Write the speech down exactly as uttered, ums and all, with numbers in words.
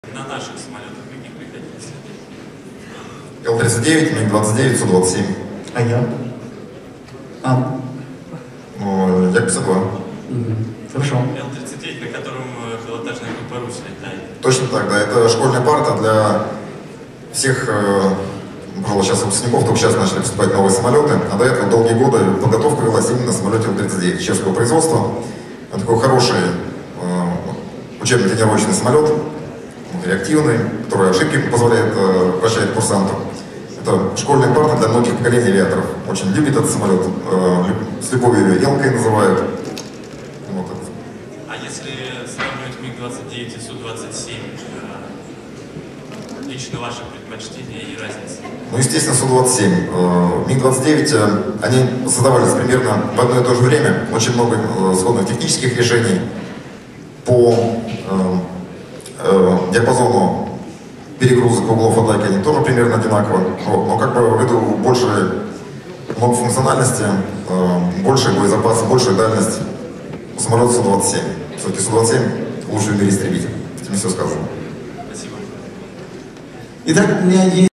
На наших самолетах каких приходилось? Эл тридцать девять, Миг двадцать девять, Су двадцать семь. А я? А? Ну, Як пятьдесят два. Угу. Хорошо. Эл тридцать девять, на котором пилотажная группа «Русь» летает. Точно так, да. Это школьная парта для всех, э, пожалуй, сейчас выпускников, только сейчас начали поступать новые самолеты. А до этого долгие годы подготовка велась именно на самолете Эл тридцать девять чешского производства. Это такой хороший э, учебно-тренировочный самолет, реактивный, который ошибки позволяет э, прощать курсанту. Это школьная парта для многих поколений авиаторов. Очень любит этот самолет, э, с любовью Елкой называют. Вот это. А если сравнивать Миг двадцать девять и Су двадцать семь, лично ваше предпочтение и разница? Ну, естественно, Су двадцать семь. Миг двадцать девять, они создавались примерно в одно и то же время. Очень много сходных технических решений по э, э, диапазону перегрузок углов атаки, они тоже примерно одинаково. Вот. Но как бы в виду больше многофункциональности, э, больший боезапас, большая дальность у самолета Су двадцать семь. Все-таки Су двадцать семь лучший в мире истребитель. Этим все сказано. Спасибо. Итак, у меня есть